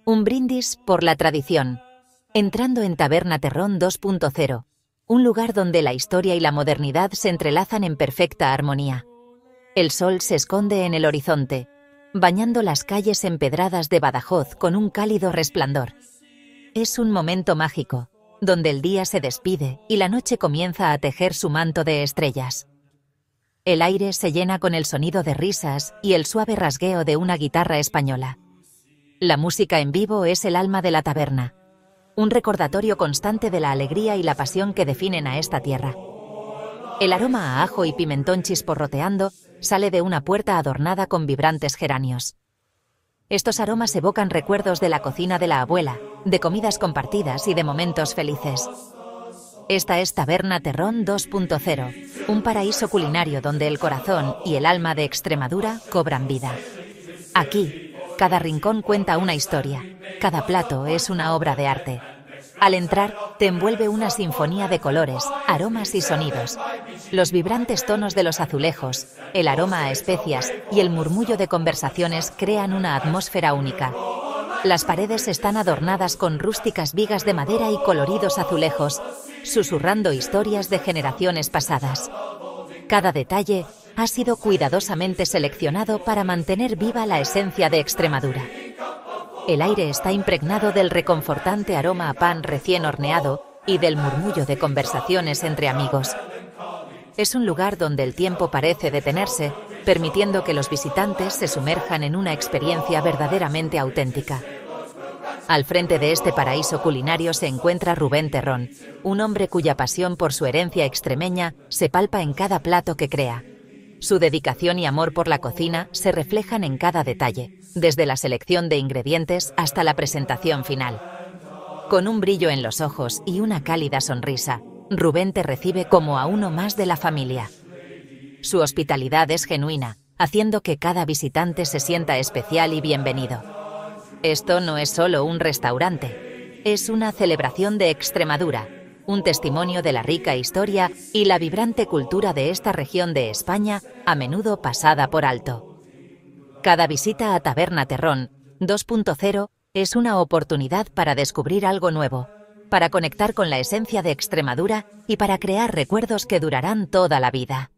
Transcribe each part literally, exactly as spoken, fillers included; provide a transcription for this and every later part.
Un brindis por la tradición. Entrando en Taberna Terrón dos punto cero, un lugar donde la historia y la modernidad se entrelazan en perfecta armonía. El sol se esconde en el horizonte, bañando las calles empedradas de Badajoz con un cálido resplandor. Es un momento mágico, donde el día se despide y la noche comienza a tejer su manto de estrellas. El aire se llena con el sonido de risas y el suave rasgueo de una guitarra española. La música en vivo es el alma de la taberna, un recordatorio constante de la alegría y la pasión que definen a esta tierra. El aroma a ajo y pimentón chisporroteando sale de una puerta adornada con vibrantes geranios. Estos aromas evocan recuerdos de la cocina de la abuela, de comidas compartidas y de momentos felices. Esta es Taberna Terrón dos punto cero, un paraíso culinario donde el corazón y el alma de Extremadura cobran vida. Aquí, cada rincón cuenta una historia, cada plato es una obra de arte. Al entrar, te envuelve una sinfonía de colores, aromas y sonidos. Los vibrantes tonos de los azulejos, el aroma a especias y el murmullo de conversaciones crean una atmósfera única. Las paredes están adornadas con rústicas vigas de madera y coloridos azulejos, susurrando historias de generaciones pasadas. Cada detalle ha sido cuidadosamente seleccionado para mantener viva la esencia de Extremadura. El aire está impregnado del reconfortante aroma a pan recién horneado y del murmullo de conversaciones entre amigos. Es un lugar donde el tiempo parece detenerse, permitiendo que los visitantes se sumerjan en una experiencia verdaderamente auténtica. Al frente de este paraíso culinario se encuentra Rubén Terrón, un hombre cuya pasión por su herencia extremeña se palpa en cada plato que crea. Su dedicación y amor por la cocina se reflejan en cada detalle, desde la selección de ingredientes hasta la presentación final. Con un brillo en los ojos y una cálida sonrisa, Rubén te recibe como a uno más de la familia. Su hospitalidad es genuina, haciendo que cada visitante se sienta especial y bienvenido. Esto no es solo un restaurante, es una celebración de Extremadura, un testimonio de la rica historia y la vibrante cultura de esta región de España, a menudo pasada por alto. Cada visita a Taberna Terrón dos punto cero es una oportunidad para descubrir algo nuevo, para conectar con la esencia de Extremadura y para crear recuerdos que durarán toda la vida.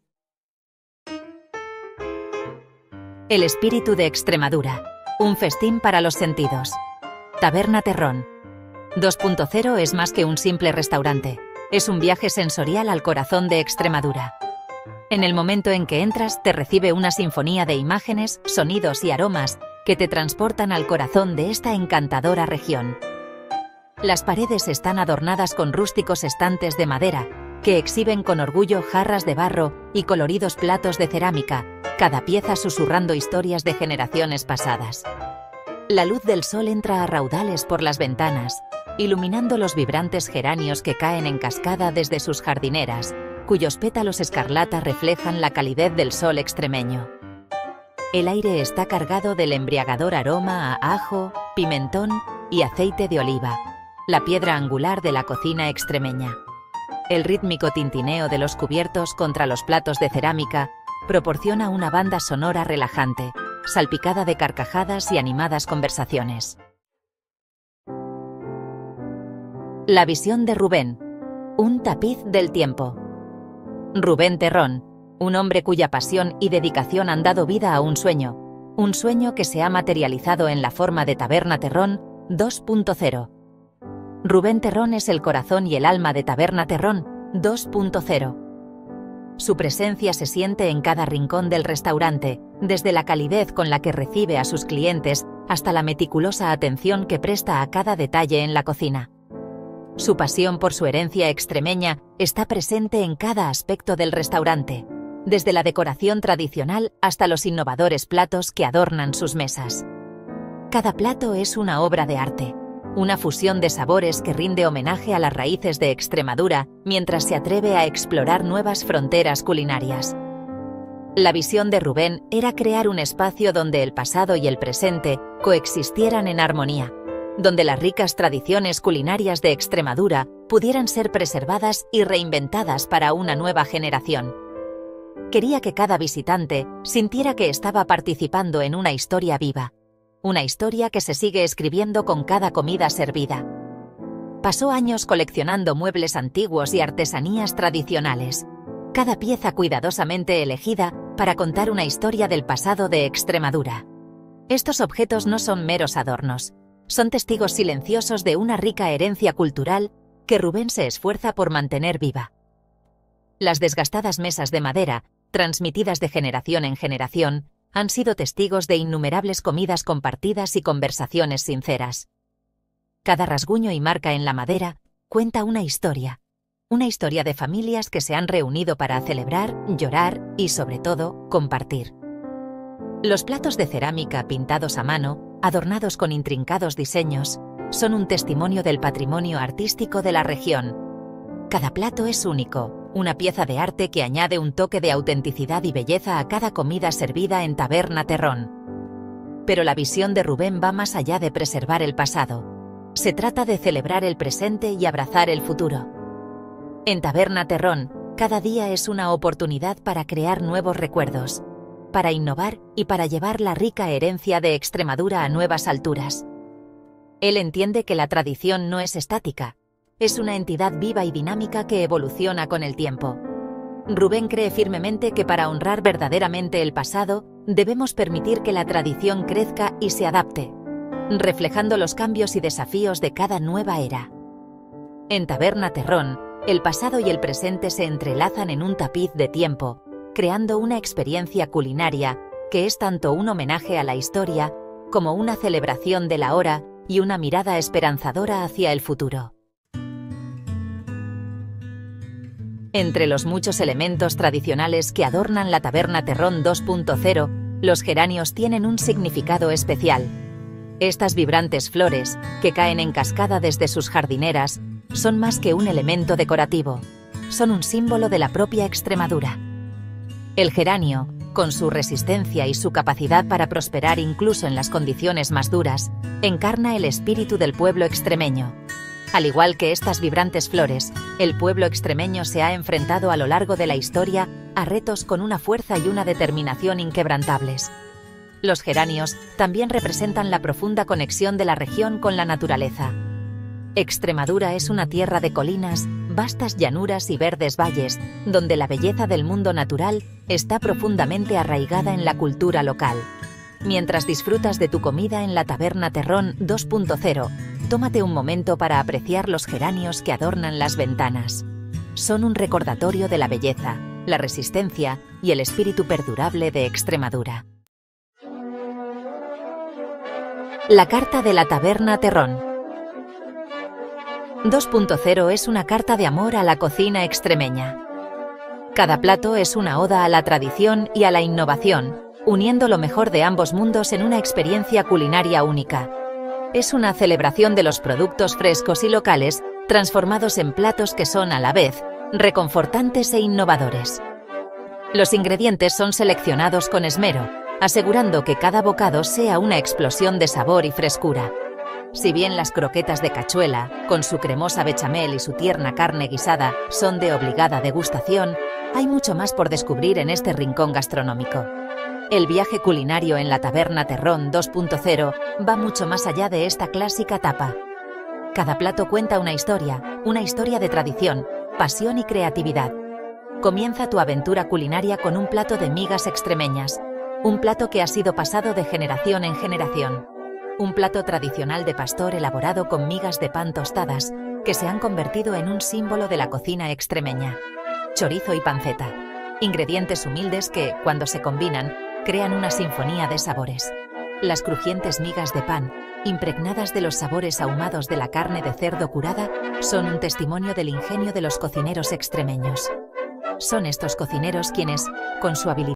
El espíritu de Extremadura, un festín para los sentidos. Taberna Terrón dos punto cero es más que un simple restaurante, es un viaje sensorial al corazón de Extremadura. En el momento en que entras, te recibe una sinfonía de imágenes, sonidos y aromas que te transportan al corazón de esta encantadora región. Las paredes están adornadas con rústicos estantes de madera, que exhiben con orgullo jarras de barro y coloridos platos de cerámica, cada pieza susurrando historias de generaciones pasadas. La luz del sol entra a raudales por las ventanas, iluminando los vibrantes geranios que caen en cascada desde sus jardineras, cuyos pétalos escarlata reflejan la calidez del sol extremeño. El aire está cargado del embriagador aroma a ajo, pimentón y aceite de oliva, la piedra angular de la cocina extremeña. El rítmico tintineo de los cubiertos contra los platos de cerámica proporciona una banda sonora relajante, salpicada de carcajadas y animadas conversaciones. La visión de Rubén, un tapiz del tiempo. Rubén Terrón, un hombre cuya pasión y dedicación han dado vida a un sueño, un sueño que se ha materializado en la forma de Taberna Terrón dos punto cero. Rubén Terrón es el corazón y el alma de Taberna Terrón dos punto cero. Su presencia se siente en cada rincón del restaurante, desde la calidez con la que recibe a sus clientes hasta la meticulosa atención que presta a cada detalle en la cocina. Su pasión por su herencia extremeña está presente en cada aspecto del restaurante, desde la decoración tradicional hasta los innovadores platos que adornan sus mesas. Cada plato es una obra de arte, una fusión de sabores que rinde homenaje a las raíces de Extremadura mientras se atreve a explorar nuevas fronteras culinarias. La visión de Rubén era crear un espacio donde el pasado y el presente coexistieran en armonía, donde las ricas tradiciones culinarias de Extremadura pudieran ser preservadas y reinventadas para una nueva generación. Quería que cada visitante sintiera que estaba participando en una historia viva, una historia que se sigue escribiendo con cada comida servida. Pasó años coleccionando muebles antiguos y artesanías tradicionales, cada pieza cuidadosamente elegida para contar una historia del pasado de Extremadura. Estos objetos no son meros adornos, son testigos silenciosos de una rica herencia cultural que Rubén se esfuerza por mantener viva. Las desgastadas mesas de madera, transmitidas de generación en generación, han sido testigos de innumerables comidas compartidas y conversaciones sinceras. Cada rasguño y marca en la madera cuenta una historia, una historia de familias que se han reunido para celebrar, llorar y, sobre todo, compartir. Los platos de cerámica pintados a mano, adornados con intrincados diseños, son un testimonio del patrimonio artístico de la región. Cada plato es único, una pieza de arte que añade un toque de autenticidad y belleza a cada comida servida en Taberna Terrón. Pero la visión de Rubén va más allá de preservar el pasado. Se trata de celebrar el presente y abrazar el futuro. En Taberna Terrón, cada día es una oportunidad para crear nuevos recuerdos, para innovar y para llevar la rica herencia de Extremadura a nuevas alturas. Él entiende que la tradición no es estática, es una entidad viva y dinámica que evoluciona con el tiempo. Rubén cree firmemente que para honrar verdaderamente el pasado, debemos permitir que la tradición crezca y se adapte, reflejando los cambios y desafíos de cada nueva era. En Taberna Terrón, el pasado y el presente se entrelazan en un tapiz de tiempo, creando una experiencia culinaria que es tanto un homenaje a la historia como una celebración del ahora y una mirada esperanzadora hacia el futuro. Entre los muchos elementos tradicionales que adornan la Taberna Terrón dos punto cero, los geranios tienen un significado especial. Estas vibrantes flores, que caen en cascada desde sus jardineras, son más que un elemento decorativo, son un símbolo de la propia Extremadura. El geranio, con su resistencia y su capacidad para prosperar incluso en las condiciones más duras, encarna el espíritu del pueblo extremeño. Al igual que estas vibrantes flores, el pueblo extremeño se ha enfrentado a lo largo de la historia a retos con una fuerza y una determinación inquebrantables. Los geranios también representan la profunda conexión de la región con la naturaleza. Extremadura es una tierra de colinas, vastas llanuras y verdes valles, donde la belleza del mundo natural está profundamente arraigada en la cultura local. Mientras disfrutas de tu comida en la Taberna Terrón dos punto cero, tómate un momento para apreciar los geranios que adornan las ventanas. Son un recordatorio de la belleza, la resistencia y el espíritu perdurable de Extremadura. La carta de la Taberna Terrón dos punto cero es una carta de amor a la cocina extremeña. Cada plato es una oda a la tradición y a la innovación, uniendo lo mejor de ambos mundos en una experiencia culinaria única. Es una celebración de los productos frescos y locales, transformados en platos que son a la vez reconfortantes e innovadores. Los ingredientes son seleccionados con esmero, asegurando que cada bocado sea una explosión de sabor y frescura. Si bien las croquetas de cachuela, con su cremosa bechamel y su tierna carne guisada, son de obligada degustación, hay mucho más por descubrir en este rincón gastronómico. El viaje culinario en la Taberna Terrón dos punto cero va mucho más allá de esta clásica tapa. Cada plato cuenta una historia, una historia de tradición, pasión y creatividad. Comienza tu aventura culinaria con un plato de migas extremeñas, un plato que ha sido pasado de generación en generación. Un plato tradicional de pastor elaborado con migas de pan tostadas, que se han convertido en un símbolo de la cocina extremeña. Chorizo y panceta, ingredientes humildes que, cuando se combinan, crean una sinfonía de sabores. Las crujientes migas de pan, impregnadas de los sabores ahumados de la carne de cerdo curada, son un testimonio del ingenio de los cocineros extremeños. Son estos cocineros quienes, con su habilidad,